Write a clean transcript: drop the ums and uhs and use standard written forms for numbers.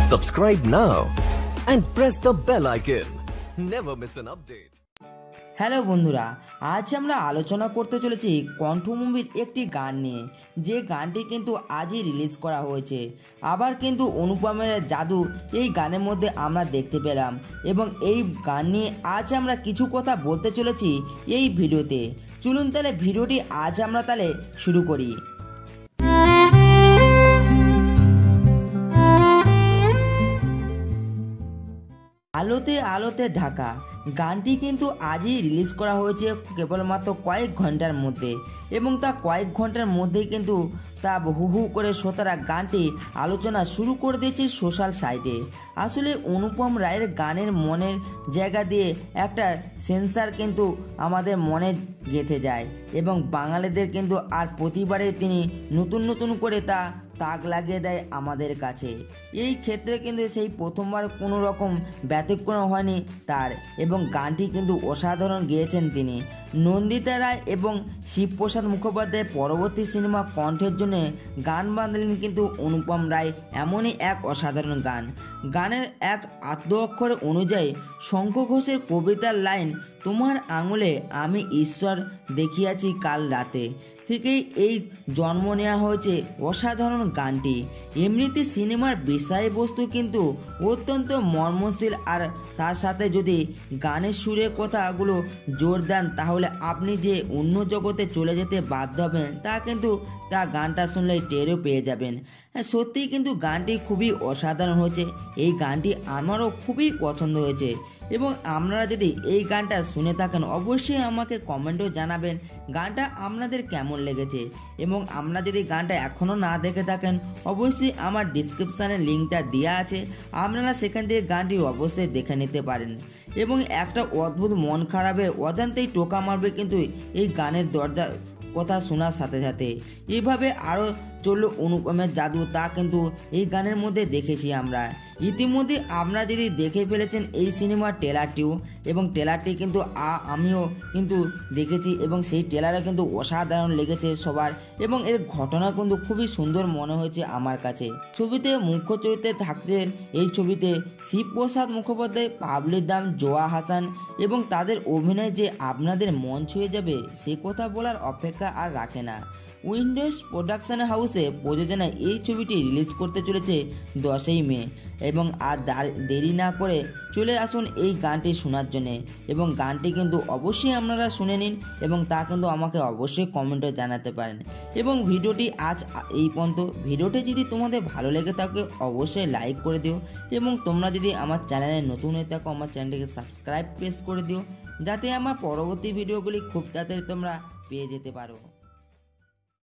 Subscribe now and press the bell icon. Never miss an update. Hello বন্ধুরা, আজ আমরা আলোচনা করতে চলেছি কণ্ঠ মুভির একটি গান নিয়ে, যে গানটি কিন্তু আজই রিলিজ করা হয়েছে। আবার কিন্তু অনুপমের জাদু এই গানের মধ্যে আমরা দেখতে পেলাম, এবং এই গান নিয়ে আজ আমরা কিছু কথা বলতে চলেছি এই ভিডিওতে। চলুন তাহলে ভিডিওটি আজ আমরা তাহলে শুরু করি। আলোতে আলোতে ঢাকা গানটি কিন্তু আজই রিলিজ করা হয়েছে কেবলমাত্র কয়েক ঘন্টার মধ্যে, এবং তা কয়েক ঘন্টার মধ্যেই কিন্তু তা হু করে শ্রোতারা গানটি আলোচনা শুরু করে দিয়েছে সোশ্যাল সাইটে। আসলে অনুপম রায়ের গানের মনের জায়গা দিয়ে একটা সেন্সার কিন্তু আমাদের মনে গেঁথে যায়, এবং বাঙালিদের কিন্তু আর প্রতিবারে তিনি নতুন নতুন করে তা তাক লাগিয়ে দেয় আমাদের কাছে। এই ক্ষেত্রে কিন্তু সেই প্রথমবার কোনো রকম ব্যতিক্রম হয়নি তার, এবং গানটি কিন্তু অসাধারণ গেয়েছেন তিনি। নন্দিতা রায় এবং শিবপ্রসাদ মুখোপাধ্যায়ের পরবর্তী সিনেমা কণ্ঠের জন্য গান বাঁধলেন কিন্তু অনুপম রায়, এমনই এক অসাধারণ গান। গানের এক আদ্য অক্ষর অনুযায়ী শঙ্খ ঘোষের কবিতার লাইন, তোমার আঙুলে আমি ঈশ্বর দেখিয়াছি কাল রাতে, থেকেই এই জন্ম নেওয়া হয়েছে অসাধারণ গানটি। এমনিতে সিনেমার বিষয়বস্তু কিন্তু অত্যন্ত মর্মশীল, আর তার সাথে যদি গানের সুরের কথাগুলো জোর দেন তাহলে আপনি যে অন্য জগতে চলে যেতে বাধ্য হবেন তা কিন্তু তা গানটা শুনলেই টেরও পেয়ে যাবেন। হ্যাঁ, সত্যিই কিন্তু গানটি খুবই অসাধারণ হয়েছে। এই গানটি আমারও খুবই পছন্দ হয়েছে, এবং আপনারা যদি এই গানটা শুনে থাকেন অবশ্যই আমাকে কমেন্টেও জানাবেন গানটা আপনাদের কেমন লেগেছে। এবং আপনারা যদি গানটা এখনও না দেখে থাকেন অবশ্যই আমার ডিসক্রিপশানে লিঙ্কটা দেওয়া আছে, আপনারা সেখান থেকে গানটি অবশ্যই দেখে নিতে পারেন। এবং একটা অদ্ভুত মন খারাপে অজান্তেই টোকা মারবে কিন্তু এই গানের দরজা কথা শোনার সাথে সাথে। এইভাবে আরও চলল অনুপমের জাদু, তা কিন্তু এই গানের মধ্যে দেখেছি আমরা। ইতিমধ্যে আপনারা যদি দেখে ফেলেছেন এই সিনেমার ট্রেলারটিও, এবং ট্রেলারটি কিন্তু আমিও কিন্তু দেখেছি, এবং সেই ট্রেলারে কিন্তু অসাধারণ লেগেছে সবার, এবং এর ঘটনা কিন্তু খুবই সুন্দর মনে হয়েছে আমার কাছে। ছবিতে মুখ্য চরিত্রে থাকছেন এই ছবিতে শিবপ্রসাদ মুখোপাধ্যায়, পাবলির দাম, জোয়া হাসান, এবং তাদের অভিনয় যে আপনাদের মন ছুঁয়ে যাবে সে কথা বলার অপেক্ষা আর রাখে না। উইন্ডোজ প্রোডাকশন হাউসে প্রযোজনায় এই ছবিটি রিলিজ করতে চলেছে 10ই মে, এবং আর দেরি না করে চলে আসুন এই গানটি শোনার জন্যে। এবং গানটি কিন্তু অবশ্যই আপনারা শুনে নিন, এবং তা কিন্তু আমাকে অবশ্যই কমেন্টে জানাতে পারেন। এবং ভিডিওটি আজ এই পর্যন্ত। ভিডিওটি যদি তোমাদের ভালো লেগে থাকে অবশ্যই লাইক করে দিও, এবং তোমরা যদি আমার চ্যানেলে নতুন হয়ে থাকো আমার চ্যানেলটিকে সাবস্ক্রাইব প্রেস করে দিও, যাতে আমার পরবর্তী ভিডিওগুলি খুব তাড়াতাড়ি তোমরা পেয়ে যেতে পারো।